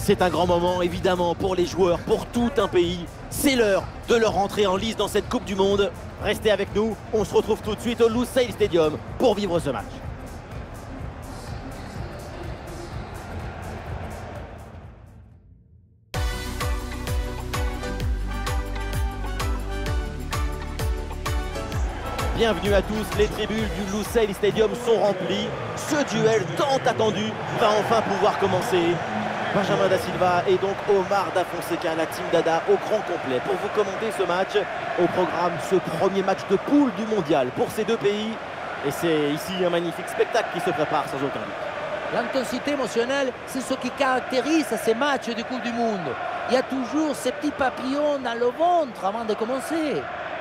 C'est un grand moment, évidemment, pour les joueurs, pour tout un pays. C'est l'heure de leur rentrer en lice dans cette Coupe du Monde. Restez avec nous, on se retrouve tout de suite au Lusail Stadium pour vivre ce match. Bienvenue à tous, les tribunes du Lusail Stadium sont remplies. Ce duel tant attendu va enfin pouvoir commencer. Benjamin Da Silva et donc Omar Da Fonseca, la team Dada au grand complet pour vous commenter ce match. Au programme, ce premier match de poule du mondial pour ces deux pays. Et c'est ici un magnifique spectacle qui se prépare sans aucun doute. L'intensité émotionnelle, c'est ce qui caractérise ces matchs de Coupe du Monde. Il y a toujours ces petits papillons dans le ventre avant de commencer.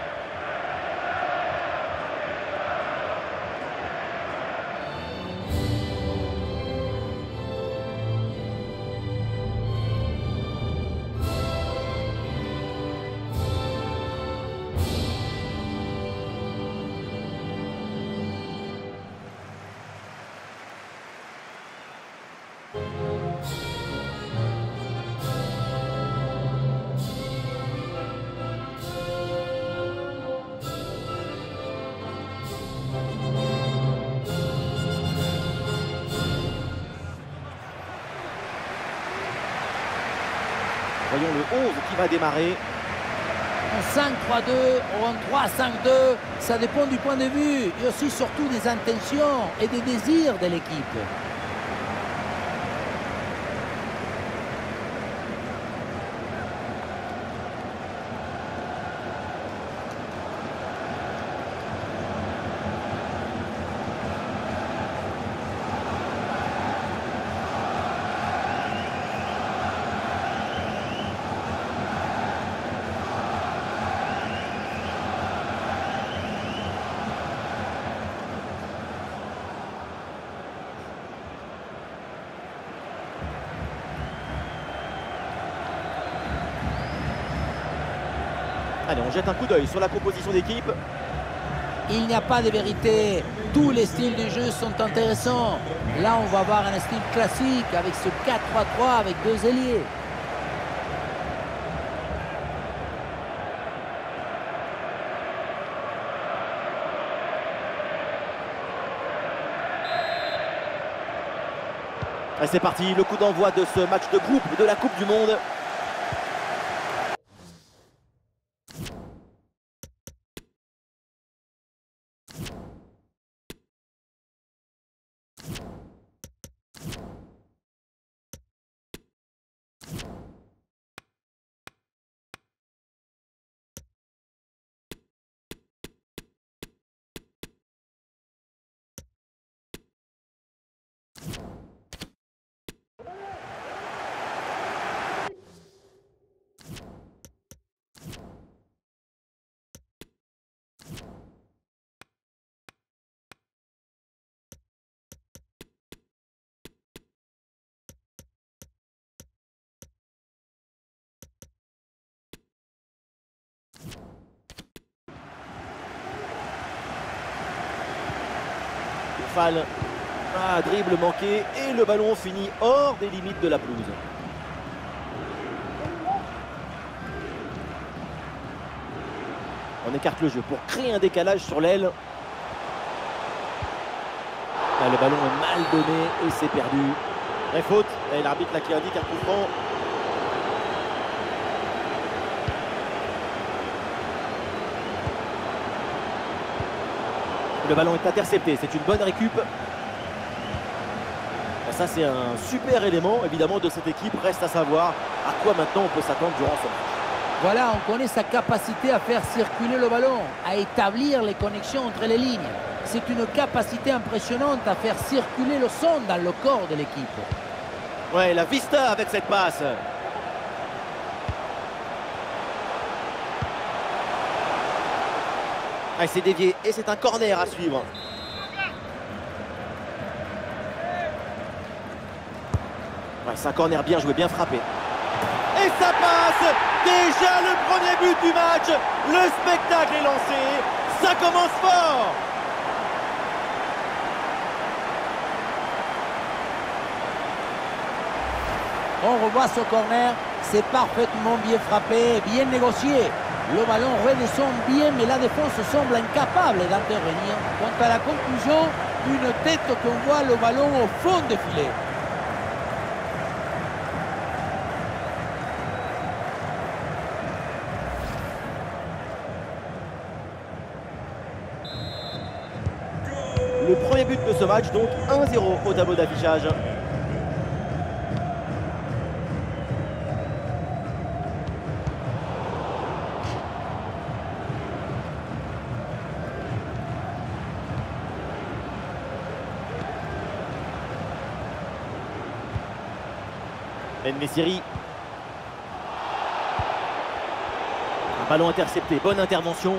Voyons le 11 qui va démarrer. En 5-3-2 ou en 3-5-2, ça dépend du point de vue et aussi surtout des intentions et des désirs de l'équipe. Allez, on jette un coup d'œil sur la composition d'équipe. Il n'y a pas de vérité. Tous les styles de jeu sont intéressants. Là, on va voir un style classique avec ce 4-3-3 avec deux ailiers. Et c'est parti, le coup d'envoi de ce match de groupe de la Coupe du Monde. Fall, dribble manqué et le ballon finit hors des limites de la pelouse. On écarte le jeu pour créer un décalage sur l'aile. Le ballon est mal donné et c'est perdu. Et faute, et l'arbitre là qui indique un coup franc. Le ballon est intercepté, c'est une bonne récup. Ça, c'est un super élément, évidemment, de cette équipe. Reste à savoir à quoi maintenant on peut s'attendre durant ce match. Voilà, on connaît sa capacité à faire circuler le ballon, à établir les connexions entre les lignes. C'est une capacité impressionnante à faire circuler le son dans le corps de l'équipe. Ouais, la vista avec cette passe. Ah, c'est dévié et c'est un corner à suivre. Ouais, c'est un corner bien joué, bien frappé. Et ça passe! Déjà le premier but du match. Le spectacle est lancé. Ça commence fort. On revoit ce corner, c'est parfaitement bien frappé, bien négocié. Le ballon redescend bien, mais la défense semble incapable d'intervenir. Quant à la conclusion, une tête qu'on voit le ballon au fond des filets. Le premier but de ce match, donc 1-0 au tableau d'affichage. En-Nesyri. Un ballon intercepté, bonne intervention.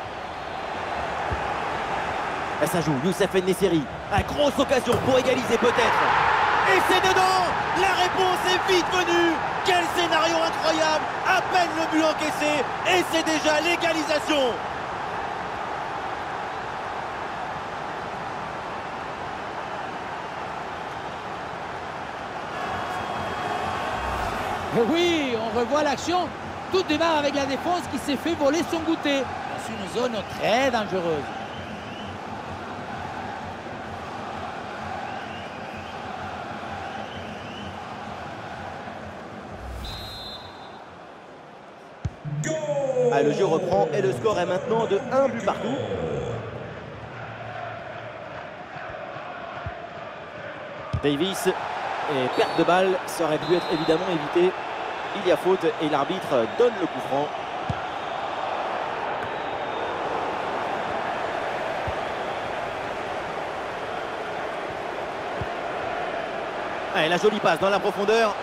Et ça joue, Youssef En-Nesyri. Grosse occasion pour égaliser peut-être. Et c'est dedans. La réponse est vite venue. Quel scénario incroyable. À peine le but encaissé et c'est déjà l'égalisation. Et oui, on revoit l'action. Tout démarre avec la défense qui s'est fait voler son goûter dans une zone très dangereuse. Le jeu reprend et le score est maintenant de 1 but partout. Davis et perte de balle, ça aurait pu être évidemment évité. Il y a faute et l'arbitre donne le coup franc. Et la jolie passe dans la profondeur.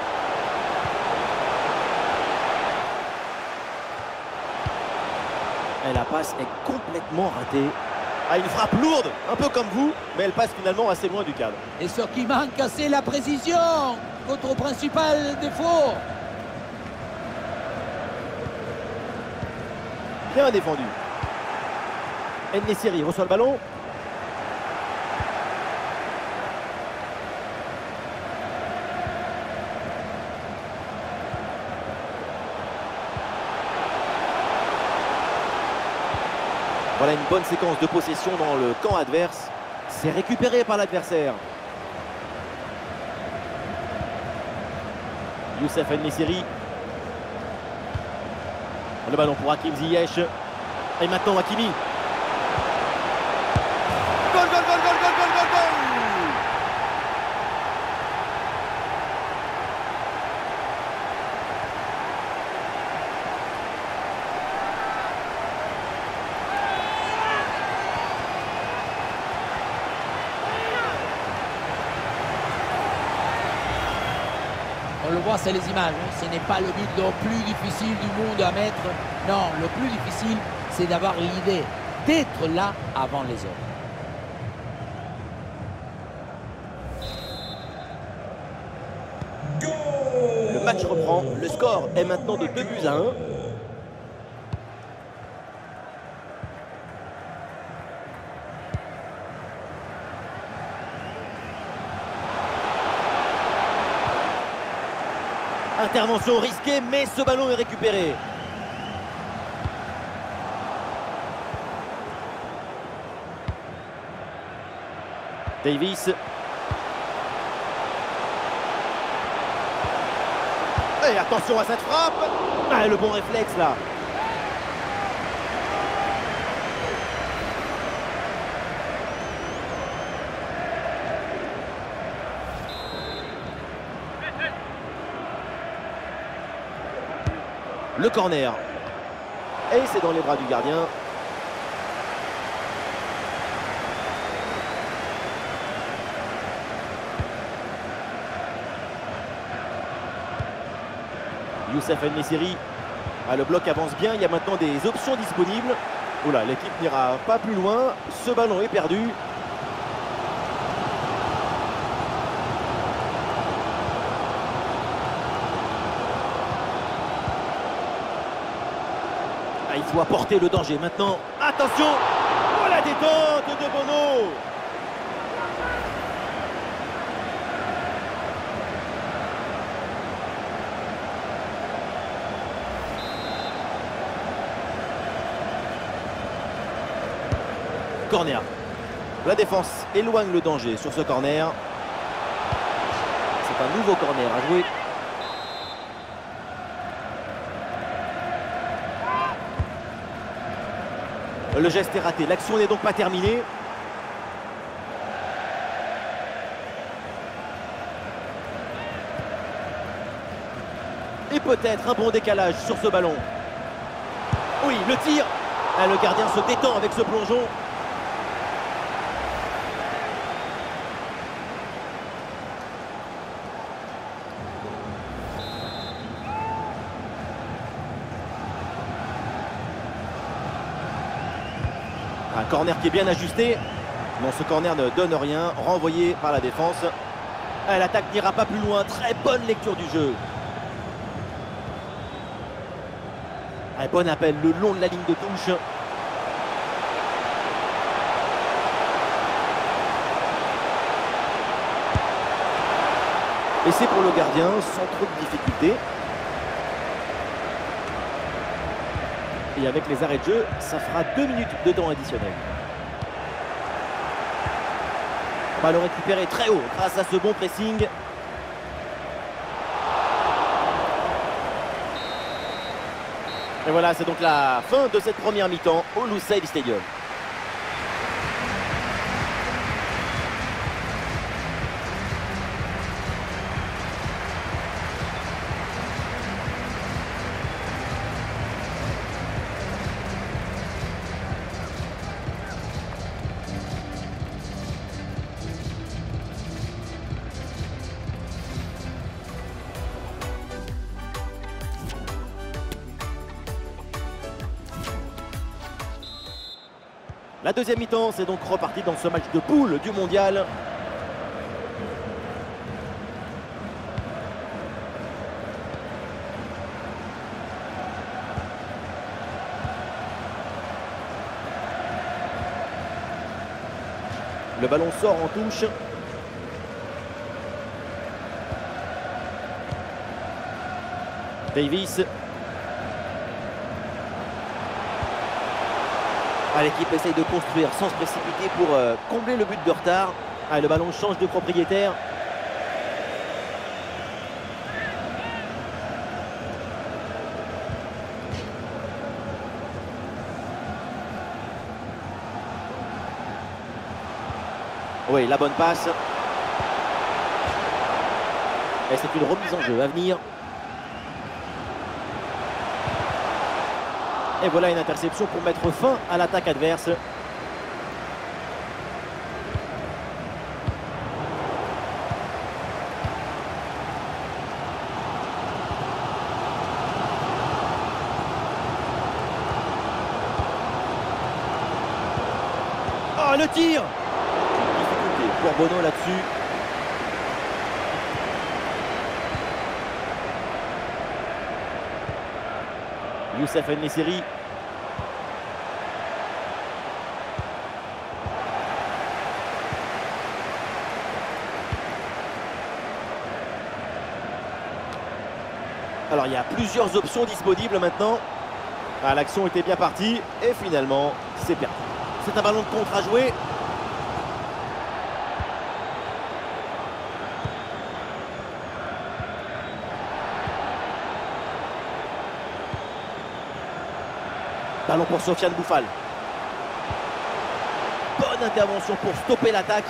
Et la passe est complètement ratée. Une frappe lourde, un peu comme vous, mais elle passe finalement assez loin du cadre. Et ce qui manque, c'est la précision. Votre principal défaut. Bien défendu. En-Nesyri reçoit le ballon. Voilà une bonne séquence de possession dans le camp adverse. C'est récupéré par l'adversaire. Youssef En-Nesyri. Le ballon pour Hakim Ziyech. Et maintenant Hakimi. Goal, goal, goal, goal, goal, goal, goal, goal. On le voit, c'est les images. Ce n'est pas le but le plus difficile du monde à mettre. Non, le plus difficile, c'est d'avoir l'idée d'être là avant les autres. Le match reprend. Le score est maintenant de 2-1. Intervention risquée, mais ce ballon est récupéré. Davis. Et attention à cette frappe. Le bon réflexe là. Le corner. Et c'est dans les bras du gardien. Youssef En-Nesyri. Le bloc avance bien. Il y a maintenant des options disponibles. Oula, l'équipe n'ira pas plus loin. Ce ballon est perdu. Il faut apporter le danger maintenant. Attention! Oh, la détente de Bono! corner. La défense éloigne le danger sur ce corner. C'est un nouveau corner à jouer. Le geste est raté. L'action n'est donc pas terminée. Et peut-être un bon décalage sur ce ballon. Oui, le tir. Ah, le gardien se détend avec ce plongeon. Un corner qui est bien ajusté. Non, ce corner ne donne rien. Renvoyé par la défense. Ah, l'attaque n'ira pas plus loin. Très bonne lecture du jeu. Un bon appel le long de la ligne de touche. Et c'est pour le gardien sans trop de difficultés. Et avec les arrêts de jeu, ça fera 2 minutes de temps additionnel. Ballon récupéré très haut grâce à ce bon pressing. Et voilà, c'est donc la fin de cette première mi-temps au Lusail Stadium. La deuxième mi-temps, c'est donc reparti dans ce match de poule du mondial. Le ballon sort en touche. Davis. Ah, l'équipe essaye de construire sans se précipiter pour combler le but de retard. Ah, le ballon change de propriétaire. Oui, la bonne passe. Et c'est une remise en jeu à venir. Et voilà une interception pour mettre fin à l'attaque adverse. Oh, le tir! Difficulté pour Bono là-dessus. Youssef En-Nesyri. Alors il y a plusieurs options disponibles maintenant. Ah, l'action était bien partie et finalement c'est perdu. C'est un ballon de contre à jouer. Ballon pour Sofiane Boufal. Bonne intervention pour stopper l'attaque.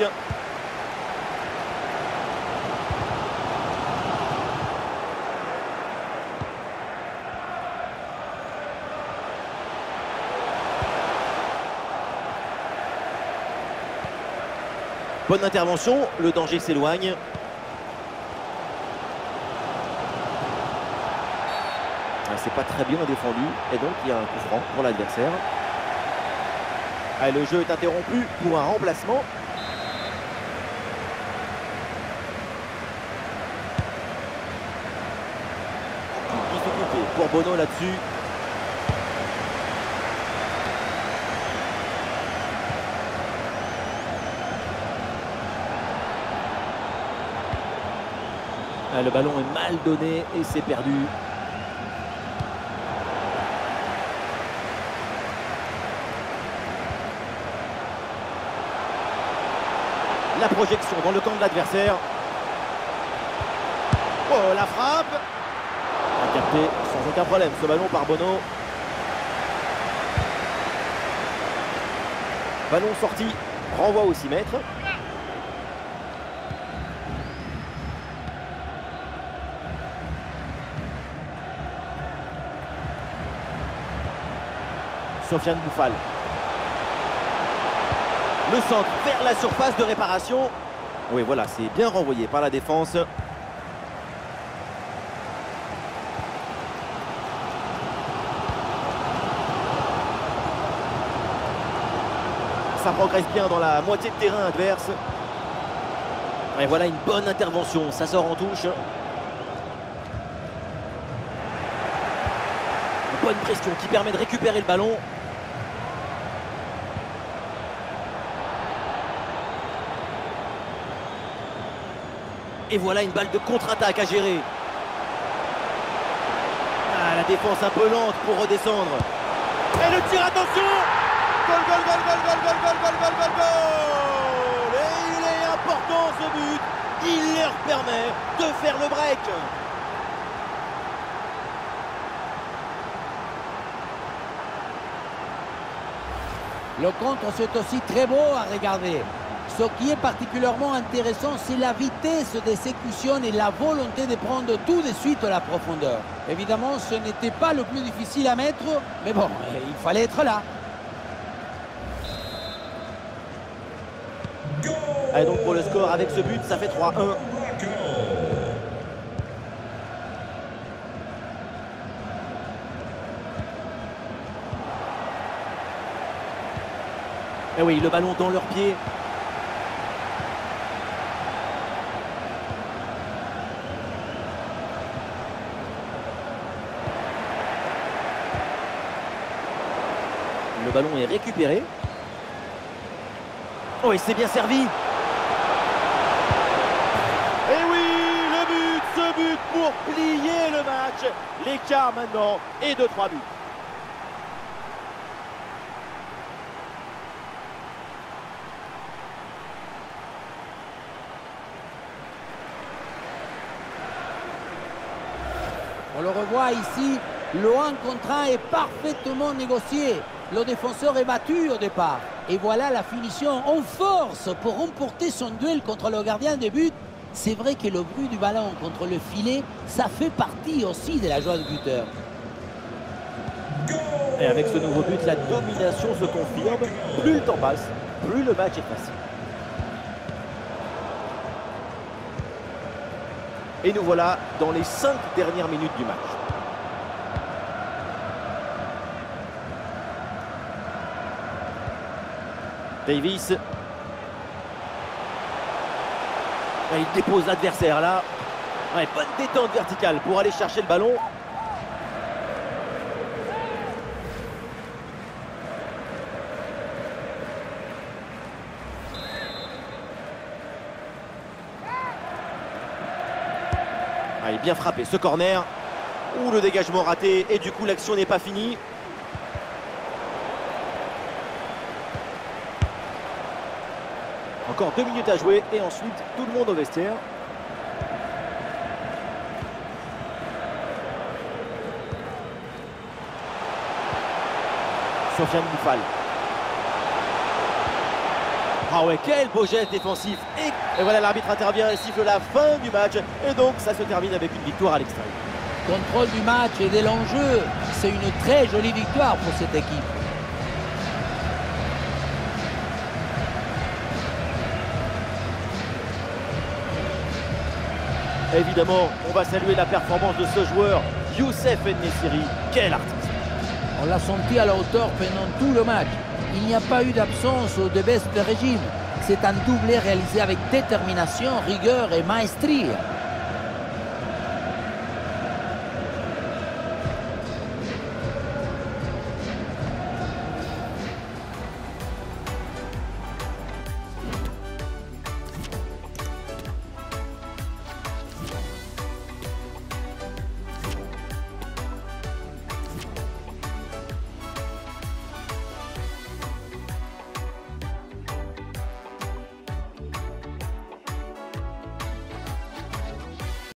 Bonne intervention, le danger s'éloigne. C'est pas très bien défendu et donc il y a un coup franc pour l'adversaire. Le jeu est interrompu pour un remplacement. Difficulté pour Bono là-dessus. Le ballon est mal donné et c'est perdu. La projection dans le camp de l'adversaire. Oh, la frappe. A capté sans aucun problème ce ballon par Bono. Ballon sorti, renvoi au 6 mètres. Sofiane Boufal. Le centre vers la surface de réparation. Oui, voilà, c'est bien renvoyé par la défense. Ça progresse bien dans la moitié de terrain adverse. Et voilà une bonne intervention, ça sort en touche. Une bonne pression qui permet de récupérer le ballon. Et voilà une balle de contre-attaque à gérer. Ah, la défense un peu lente pour redescendre. Et le tir, attention! Goal, goal, goal, goal, goal, goal, goal, goal, goal, goal, goal! Et il est important ce but. Il leur permet de faire le break. Le contre, c'est aussi très beau à regarder. Ce qui est particulièrement intéressant, c'est la vitesse d'exécution et la volonté de prendre tout de suite la profondeur. Évidemment, ce n'était pas le plus difficile à mettre, mais bon, il fallait être là. Et donc pour le score, avec ce but, ça fait 3-1. Et oui, le ballon dans leurs pieds. Le ballon est récupéré. Oh, et c'est bien servi. Et oui, le but, ce but pour plier le match. L'écart maintenant est de 3 buts. On le revoit ici, le 1 contre 1 est parfaitement négocié. Le défenseur est battu au départ. Et voilà la finition en force pour remporter son duel contre le gardien de but. C'est vrai que le bruit du ballon contre le filet, ça fait partie aussi de la joie du buteur. Et avec ce nouveau but, la domination se confirme. Plus le temps passe, plus le match est facile. Et nous voilà dans les 5 dernières minutes du match. Davis. Et il dépose l'adversaire là. Ouais, bonne détente verticale pour aller chercher le ballon. Allez, bien frappé ce corner. Ouh, le dégagement raté et du coup l'action n'est pas finie. Encore 2 minutes à jouer et ensuite tout le monde au vestiaire. Sofiane Boufal. Ah ouais, quel beau geste défensif. Et voilà, l'arbitre intervient et siffle la fin du match. Et donc ça se termine avec une victoire à l'extrême. Contrôle du match et de l'enjeu. C'est une très jolie victoire pour cette équipe. Évidemment, on va saluer la performance de ce joueur, Youssef En-Nesyri. Quel artiste! On l'a senti à la hauteur pendant tout le match. Il n'y a pas eu d'absence ou de baisse de régime. C'est un doublé réalisé avec détermination, rigueur et maestrie.